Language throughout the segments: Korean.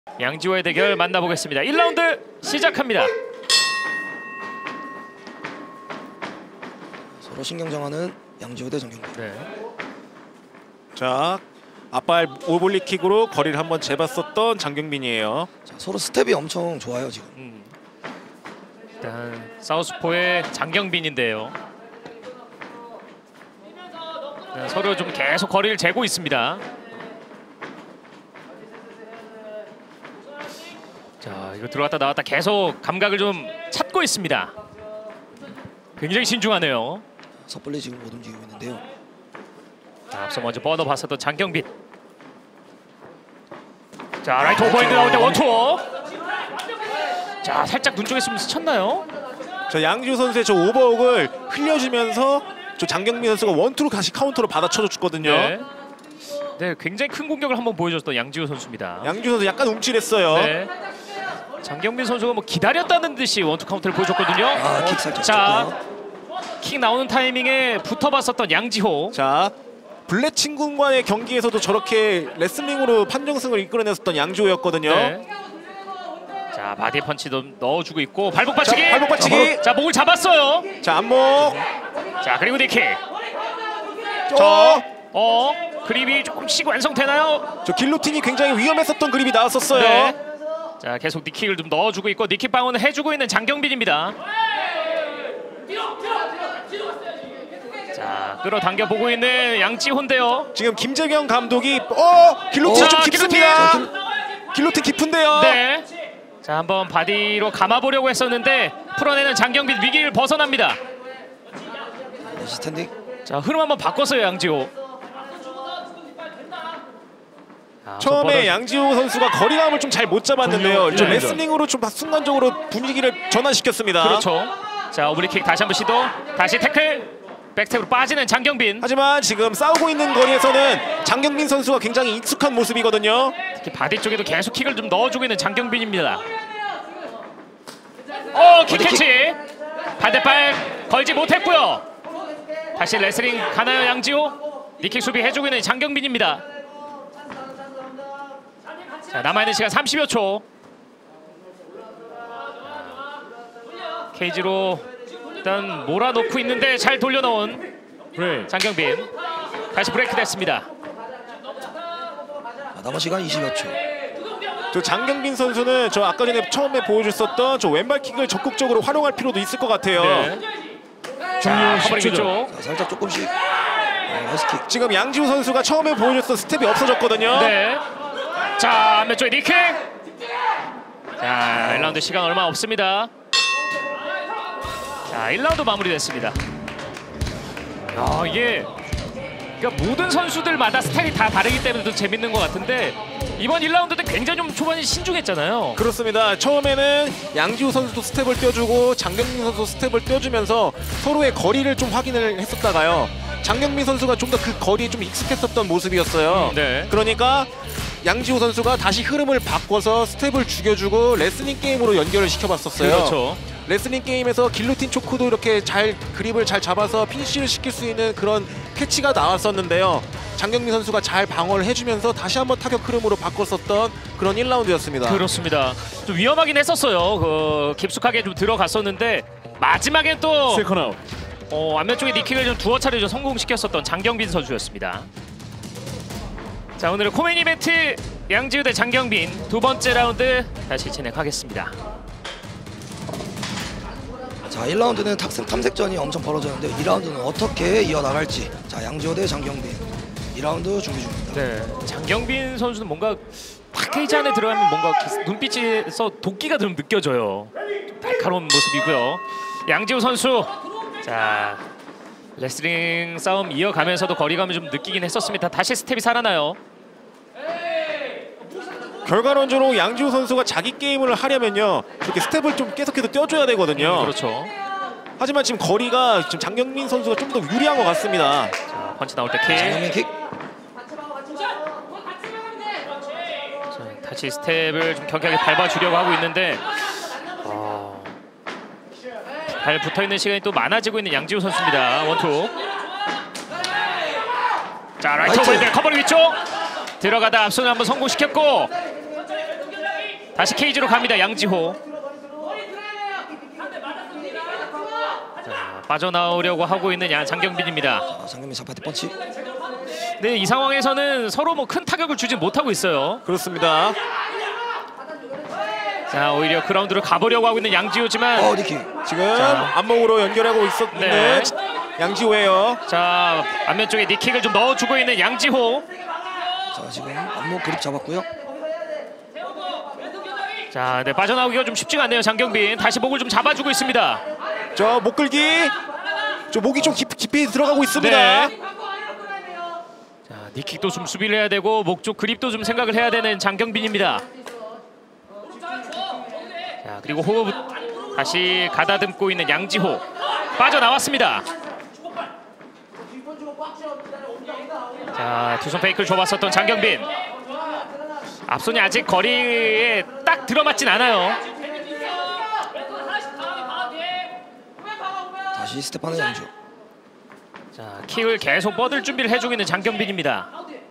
양지호의 대결 만나보겠습니다. 1라운드 시작합니다. 서로 신경정하는 양지호 대 정경빈. 네. 자, 앞발 오블리킥으로 거리를 한번 재봤었던 장경빈이에요. 자, 서로 스텝이 엄청 좋아요 지금. 일단 사우스포의 장경빈인데요. 네, 서로 좀 계속 거리를 재고 있습니다. 자, 이거 들어갔다 나왔다 계속 감각을 좀 찾고 있습니다. 굉장히 신중하네요. 섣불리 지금 못 움직이고 있는데요. 자, 앞서 먼저 번호 봤었던 장경빈. 자, 라이트 오버핸드 나올 때 원투. 자, 살짝 눈 쪽에 좀 스쳤나요? 자, 양지호 선수의 저 오버훅을 흘려주면서 저 장경빈 선수가 원투로 다시 카운터로 받아쳐줬거든요. 네. 네, 굉장히 큰 공격을 한번 보여줬던 양지호 선수입니다. 양지호 선수 약간 움찔했어요. 네. 장경빈 선수가 뭐 기다렸다는 듯이 원투 카운터를 보여줬거든요. 아, 킥 살짝 자, 쳤고요. 킥 나오는 타이밍에 붙어봤었던 양지호. 자, 블랙친군과의 경기에서도 저렇게 레슬링으로 판정승을 이끌어냈었던 양지호였거든요. 네. 자, 바디 펀치도 넣어주고 있고 발목 받치기. 자, 발목 받치기. 자, 목을 잡았어요. 자, 안목. 자, 그리고 니킥. 저 그립이 조금씩 완성되나요? 저 길로틴이 굉장히 위험했었던 그립이 나왔었어요. 네. 자, 계속 니킥을 좀 넣어주고 있고 니킥 방어는 해주고 있는 장경빈입니다. 자, 끌어당겨 보고 있는 양지호인데요. 지금 김재경 감독이 길로틴 좀 깊습니다. 길로틴 깊은데요. 네. 자, 한번 바디로 감아보려고 했었는데 풀어내는 장경빈 위기를 벗어납니다. 스탠딩. 자, 흐름 한번 바꿨어요 양지호. 처음에 양지호 선수가 거리감을 좀 잘 못 잡았는데요. 좀 네. 레슬링으로 좀 순간적으로 분위기를 전환시켰습니다. 그렇죠. 자, 오블리킥 다시 한번 시도. 다시 태클. 백스텝으로 빠지는 장경빈. 하지만 지금 싸우고 있는 거리에서는 장경빈 선수가 굉장히 익숙한 모습이거든요. 특히 바디 쪽에도 계속 킥을 좀 넣어주고 있는 장경빈입니다. 킥캐치. 반대발 걸지 못했고요. 다시 레슬링 가나요 양지호? 니킥 수비 해주고 있는 장경빈입니다. 자, 남아있는 시간 30여 초. 케이지로 일단 몰아놓고 있는데 잘 돌려놓은 장경빈. 다시 브레이크 됐습니다. 남은 시간 20여 초. 저 장경빈 선수는 저 아까 전에 처음에 보여줬었던 저 왼발킥을 적극적으로 활용할 필요도 있을 것 같아요. 네. 자, 커버링 쪽. 자, 살짝 조금씩 나이스킥. 지금 양지호 선수가 처음에 보여줬던 스텝이 없어졌거든요. 네. 자, 안면쪽에 니킥. 자, 1라운드 시간 얼마 없습니다. 자, 1라운드 마무리됐습니다. 이게 그러니까 모든 선수들마다 스타일이 다 다르기 때문에 더 재밌는 것 같은데 이번 1라운드는 굉장히 좀 초반에 신중했잖아요. 그렇습니다. 처음에는 양지호 선수도 스텝을 떼어주고 장경민 선수도 스텝을 떼어주면서 서로의 거리를 좀 확인을 했었다가요. 장경민 선수가 좀 더 그 거리에 좀 익숙했었던 모습이었어요. 네. 그러니까 양지호 선수가 다시 흐름을 바꿔서 스텝을 죽여주고 레슬링 게임으로 연결을 시켜봤었어요. 그렇죠. 레슬링 게임에서 길로틴 초크도 이렇게 잘 그립을 잘 잡아서 피니쉬를 시킬 수 있는 그런 캐치가 나왔었는데요. 장경민 선수가 잘 방어를 해주면서 다시 한번 타격 흐름으로 바꿨었던 그런 1라운드였습니다. 그렇습니다. 좀 위험하긴 했었어요. 깊숙하게 좀 들어갔었는데 마지막엔 또 안면 쪽에 니킥을 좀 두어 차례 좀 성공시켰었던 장경빈 선수였습니다. 자, 오늘의 코메인 이벤트 양지호 대 장경빈 두 번째 라운드 다시 진행하겠습니다. 자, 1라운드는 탐색전이 엄청 벌어졌는데 2라운드는 어떻게 이어나갈지. 자, 양지호 대 장경빈 2라운드 준비 중입니다. 네, 장경빈 선수는 뭔가 파케이지 안에 들어가면 뭔가 눈빛에서 도끼가 좀 느껴져요. 좀 날카로운 모습이고요. 양지호 선수, 자, 레슬링 싸움 이어가면서도 거리감을 좀 느끼긴 했었습니다. 다시 스텝이 살아나요. 결과론적으로 양지호 선수가 자기 게임을 하려면요, 그렇게 스텝을 좀 계속해서 떼어줘야 되거든요. 그렇죠. 하지만 지금 거리가 지금 장경민 선수가 좀 더 유리한 것 같습니다. 자, 펀치 나올 때 킥. 장경민 킥. 자, 다시 스텝을 좀 경쾌하게 밟아주려고 하고 있는데 발 붙어있는 시간이 또 많아지고 있는 양지호 선수입니다. 원투. 자, 라이트 오버핸드 커버링 위쪽. 들어가다 앞손을 한번 성공시켰고 다시 케이지로 갑니다. 양지호. 자, 빠져나오려고 하고 있는 장경빈입니다. 자, 장경민 4파티 펀치. 네, 이 상황에서는 서로 뭐 큰 타격을 주지 못하고 있어요. 그렇습니다. 자, 오히려 그라운드로 가보려고 하고 있는 양지호지만 니킥. 지금 자. 안목으로 연결하고 있었는 네. 양지호예요. 자, 안면 쪽에 니킥을 좀 넣어주고 있는 양지호. 자, 지금 안목 그립 잡았고요. 자, 네, 빠져나오기가 좀 쉽지가 않네요. 장경빈 다시 목을 좀 잡아주고 있습니다. 저 목끌기. 저 목이 좀 깊이 들어가고 있습니다. 네. 자, 니킥도 좀 수비를 해야 되고 목 쪽 그립도 좀 생각을 해야 되는 장경빈입니다. 자, 그리고 호흡 다시 가다듬고 있는 양지호. 빠져나왔습니다. 자, 투손 페이크를 줘봤었던 장경빈. 앞손이 아직 거리에 딱 들어맞진 않아요. 다시 스텝하는 양지호. 자, 킥을 계속 뻗을 준비를 해주고 있는 장경빈입니다.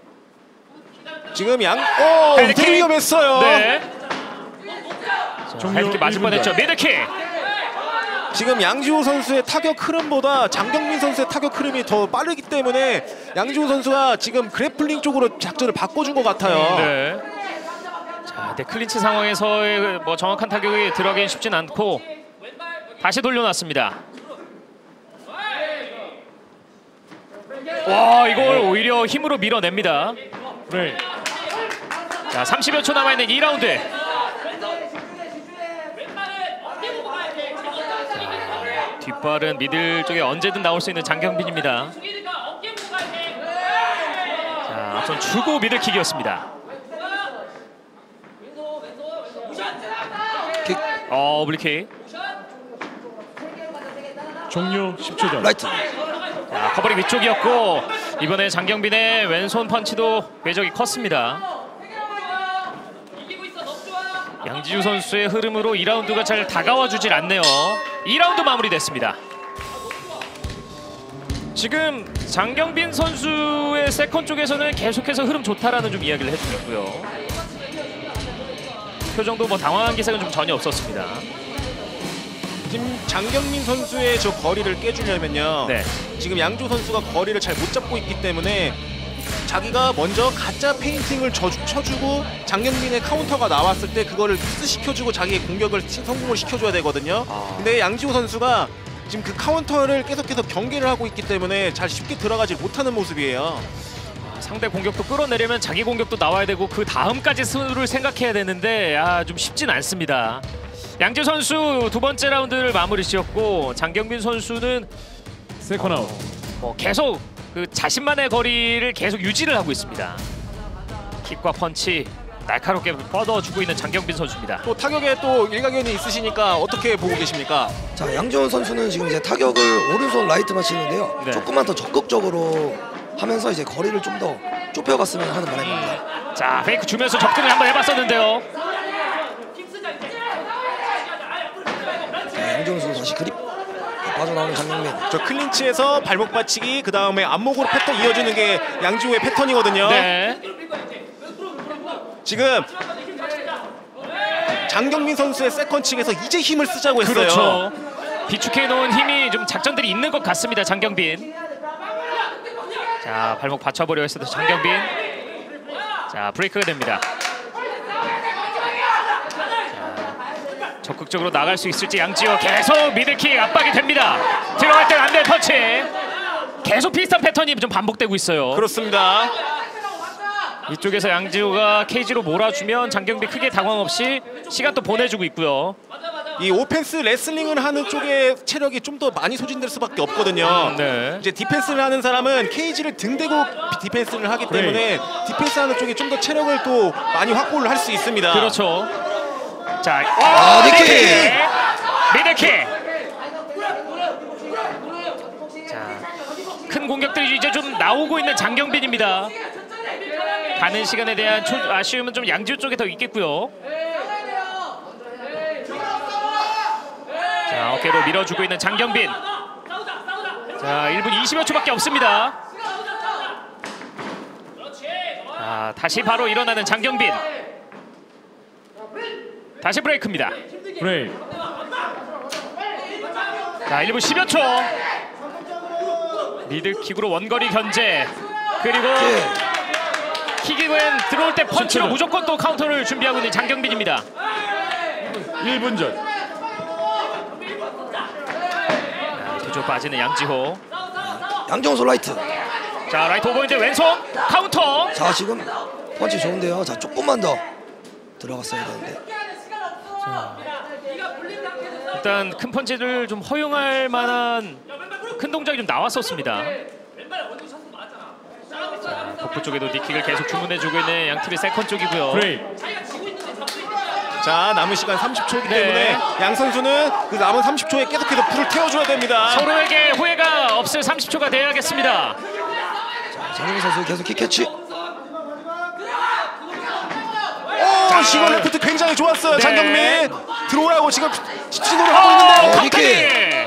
지금 헤드킥. 되게 위험했어요. 네. 자, 헤드킥 맞을 뻔했죠. 미드킥. 지금 양지호 선수의 타격 흐름보다 장경민 선수의 타격 흐름이 더 빠르기 때문에 양지호 선수가 지금 그래플링 쪽으로 작전을 바꿔준 것 같아요. 네. 자, 네, 클린치 상황에서의 뭐 정확한 타격이 들어가긴 쉽진 않고 다시 돌려놨습니다. 와, 이걸 오히려 힘으로 밀어냅니다. 네. 자, 30여 초 남아있는 2라운드. 뒷발은 미들 쪽에 언제든 나올 수 있는 장경빈입니다. 자, 앞선 주고 미들킥이었습니다. 킥. 오블리킥. 종료 10초 전. 라이트. 자, 커버링 위쪽이었고 이번에 장경빈의 왼손 펀치도 궤적이 컸습니다. 양지우 선수의 흐름으로 2라운드가 잘 다가와 주질 않네요. 2라운드 마무리됐습니다. 지금 장경빈 선수의 세컨 쪽에서는 계속해서 흐름 좋다라는 좀 이야기를 해주고 있고요. 표정도 뭐 당황한 기색은 좀 전혀 없었습니다. 지금 장경민 선수의 저 거리를 깨주려면요. 네. 지금 양지호 선수가 거리를 잘 못 잡고 있기 때문에 자기가 먼저 가짜 페인팅을 쳐주고 장경민의 카운터가 나왔을 때 그거를 미스시켜주고 자기의 공격을 성공을 시켜줘야 되거든요. 근데 양지호 선수가 지금 그 카운터를 계속해서 경계를 하고 있기 때문에 잘 쉽게 들어가지 못하는 모습이에요. 상대 공격도 끌어내려면 자기 공격도 나와야 되고 그 다음까지 수를 생각해야 되는데 좀 쉽진 않습니다. 양지호 선수 두 번째 라운드를 마무리 지었고 장경빈 선수는 세컨 아웃. 계속 그 자신만의 거리를 계속 유지를 하고 있습니다. 킥과 펀치 날카롭게 뻗어주고 있는 장경빈 선수입니다. 또 타격에 또 일가견이 있으시니까 어떻게 보고 계십니까? 자, 양지호 선수는 지금 이제 타격을 오른손 라이트만 치는데요. 네. 조금만 더 적극적으로 하면서 이제 거리를 좀 더 좁혀갔으면 하는 바람입니다. 자, 페이크 주면서 접근을 한번 해봤었는데요. 자, 양지호 선수 다시 그립. 빠져나오는 장경민. 저 클린치에서 발목 받치기 그 다음에 안목으로 패턴 이어주는 게 양지호의 패턴이거든요. 네. 지금 장경민 선수의 세컨칭에서 이제 힘을 쓰자고 했어요. 그렇죠. 비축해 놓은 힘이 좀 작전들이 있는 것 같습니다. 장경빈. 자, 발목 받쳐보려 했어도 장경빈. 자, 브레이크가 됩니다. 자, 적극적으로 나갈 수 있을지 양지호 계속 미들킥 압박이 됩니다. 들어갈 땐 안될 펀치. 계속 비슷한 패턴이 좀 반복되고 있어요. 그렇습니다. 이쪽에서 양지호가 케이지로 몰아주면 장경빈 크게 당황 없이 시간 또 보내주고 있고요. 이 오펜스 레슬링을 하는 쪽에 체력이 좀 더 많이 소진될 수밖에 없거든요. 네. 이제 디펜스를 하는 사람은 케이지를 등대고 디펜스를 하기 때문에 디펜스하는 쪽이 좀 더 체력을 또 많이 확보를 할 수 있습니다. 그렇죠. 자, 니킥! 미들킥. 자, 큰 공격들이 이제 좀 나오고 있는 장경빈입니다. 가는 시간에 대한 아쉬움은 좀 양지호 쪽에 더 있겠고요. 자, 어깨로 밀어주고 있는 장경빈. 자, 1분 20여 초밖에 없습니다. 자, 다시 바로 일어나는 장경빈. 다시 브레이크입니다. 브레이크. 자 1분 10여 초. 미들킥으로 원거리 견제. 그리고 킥이면 들어올 때 펀치로 무조건 또 카운터를 준비하고 있는 장경빈입니다. 1분 전. 뒤쪽 빠지는 양지호. 양정수 라이트. 자 라이트 오버인데 왼손 카운터. 자 지금 펀치 좋은데요. 자 조금만 더 들어갔어야 되는데. 일단 큰 펀치를 좀 허용할 만한 큰 동작이 좀 나왔었습니다. 자, 복부 쪽에도 니킥을 계속 주문해주고 있는 양팀의 세컨 쪽이고요. 브레이크. 자 남은 시간 30초이기 때문에 양 선수는 그 남은 30초에 계속해서 불을 태워줘야 됩니다. 서로에게 후회가 없을 30초가 돼야겠습니다. 장경민 선수 계속 킥캐치. 시건 레프트 굉장히 좋았어요. 네. 장경민 들어오라고 지금 시도를 하고 있는데요. 턱까지.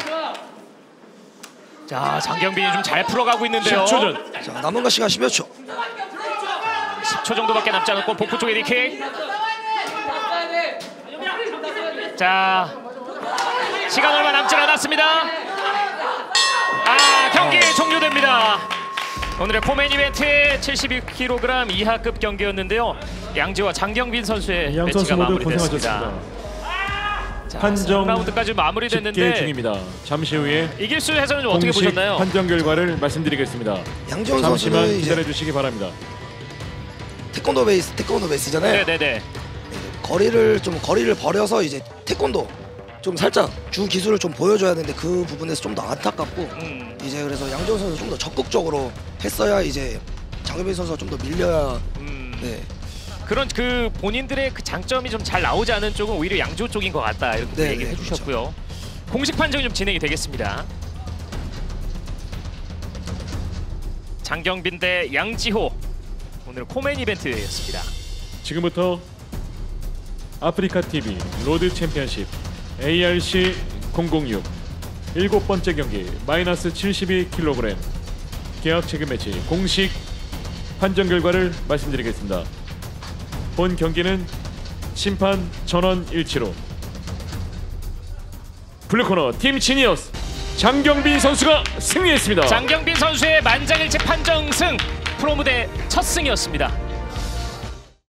자 장경빈이 좀 잘 풀어가고 있는데요. 10초 전. 자 남은 거 시간 10여 초. 10초 정도밖에 남지 않았고 복부 쪽에 니킥. 자 시간 얼마 남지 않았습니다. 경기 종료됩니다. 오늘의 코메인 이벤트 72kg 이하급 경기였는데요. 양지와 장경빈 선수의 양 매치가 선수 모두 마무리됐습니다. 고생하셨습니다. 자, 판정 3라운드까지 집계 마무리됐는데 중입니다. 잠시 후에 이길 수 해서는 좀 어떻게 공식 보셨나요? 판정 결과를 말씀드리겠습니다. 양정수 잠시만 선수는 이제 기다려 주시기 바랍니다. 태권도 베이스잖아요. 네네네. 거리를 버려서 이제 태권도 좀 살짝 주 기술을 좀 보여줘야 되는데 그 부분에서 좀 더 안타깝고 이제 그래서 양정수 선수 좀 더 적극적으로 했어야 이제 장경빈 선수가 좀 더 밀려야 네. 그런 그 본인들의 그 장점이 좀 잘 나오지 않은 쪽은 오히려 양지호 쪽인 것 같다 이렇게 네, 얘기를 네, 해주셨고요. 공식 판정이 좀 진행이 되겠습니다. 장경빈 대 양지호 오늘 코메인 이벤트였습니다. 지금부터 아프리카 TV 로드 챔피언십 ARC 006 7번째 경기 마이너스 72kg 계약 체급 매치 공식 판정 결과를 말씀드리겠습니다. 본 경기는 심판 전원 일치로 블루코너 팀 지니어스 장경빈 선수가 승리했습니다. 장경빈 선수의 만장일치 판정승 프로무대 첫 승이었습니다.